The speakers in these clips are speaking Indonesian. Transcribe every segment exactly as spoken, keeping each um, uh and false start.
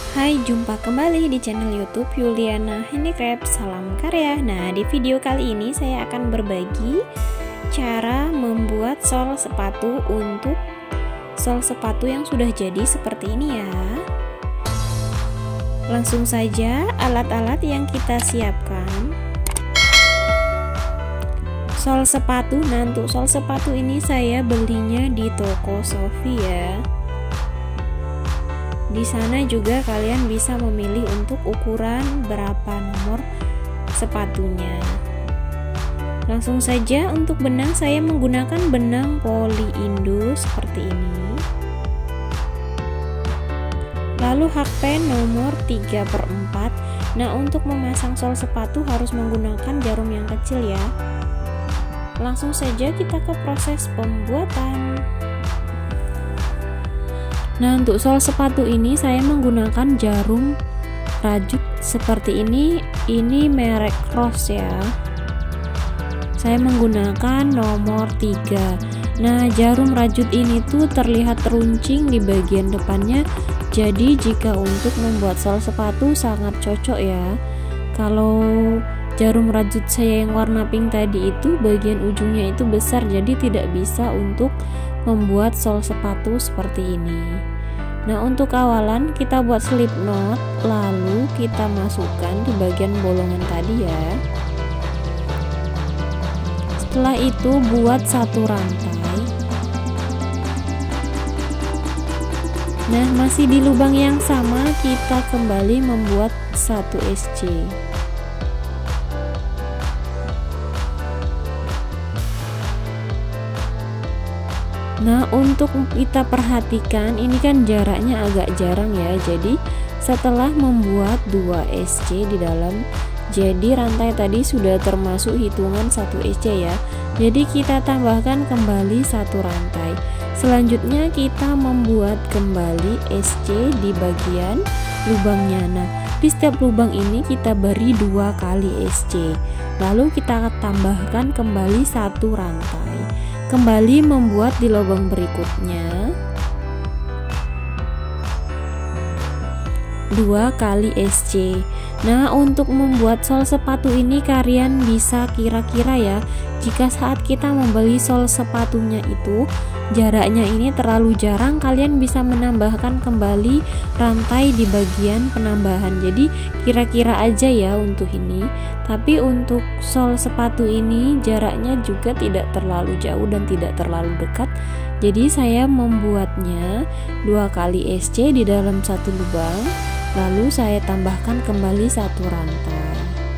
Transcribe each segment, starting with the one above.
Hai, jumpa kembali di channel YouTube Yuliana Handicraft. Salam karya. Nah, di video kali ini saya akan berbagi cara membuat sol sepatu untuk sol sepatu yang sudah jadi seperti ini ya. Langsung saja alat-alat yang kita siapkan. Sol sepatu, nah untuk sol sepatu ini saya belinya di toko Sofi ya. Di sana juga kalian bisa memilih untuk ukuran berapa nomor sepatunya. Langsung saja untuk benang saya menggunakan benang poli Indo seperti ini. Lalu hakpen nomor tiga per empat. Nah, untuk memasang sol sepatu harus menggunakan jarum yang kecil ya. Langsung saja kita ke proses pembuatan. Nah, untuk sol sepatu ini saya menggunakan jarum rajut seperti ini. Ini merek Cross ya. Saya menggunakan nomor tiga. Nah, jarum rajut ini tuh terlihat teruncing di bagian depannya. Jadi jika untuk membuat sol sepatu sangat cocok ya. Kalau jarum rajut saya yang warna pink tadi itu bagian ujungnya itu besar, jadi tidak bisa untuk membuat sol sepatu seperti ini. Nah, untuk awalan kita buat slip knot, lalu kita masukkan di bagian bolongan tadi ya. Setelah itu buat satu rantai. Nah, masih di lubang yang sama kita kembali membuat satu S C. Nah, untuk kita perhatikan ini kan jaraknya agak jarang ya. Jadi setelah membuat dua S C di dalam, jadi rantai tadi sudah termasuk hitungan satu S C ya. Jadi kita tambahkan kembali satu rantai. Selanjutnya kita membuat kembali S C di bagian lubangnya. Nah, di setiap lubang ini kita beri dua kali S C. Lalu kita tambahkan kembali satu rantai. Kembali membuat di lubang berikutnya dua kali S C. Nah, untuk membuat sol sepatu ini kalian bisa kira-kira ya, jika saat kita membeli sol sepatunya itu jaraknya ini terlalu jarang, kalian bisa menambahkan kembali rantai di bagian penambahan. Jadi kira-kira aja ya untuk ini. Tapi untuk sol sepatu ini jaraknya juga tidak terlalu jauh dan tidak terlalu dekat. Jadi saya membuatnya dua kali S C di dalam satu lubang, lalu saya tambahkan kembali satu rantai.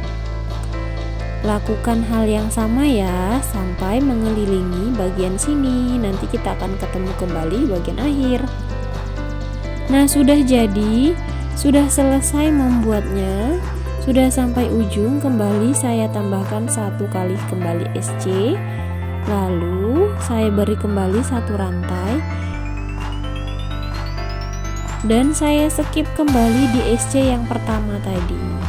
Lakukan hal yang sama ya sampai mengelilingi bagian sini. Nanti kita akan ketemu kembali bagian akhir. Nah, sudah jadi, sudah selesai membuatnya, sudah sampai ujung. Kembali saya tambahkan satu kali kembali S C, lalu saya beri kembali satu rantai dan saya skip kembali di S C yang pertama tadi.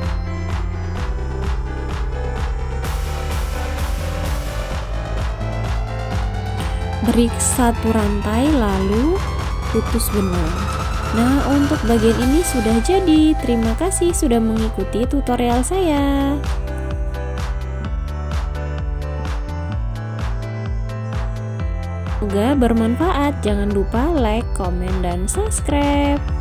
Beri satu rantai lalu putus benang. Nah, untuk bagian ini sudah jadi. Terima kasih sudah mengikuti tutorial saya. Semoga bermanfaat. Jangan lupa like, komen, dan subscribe.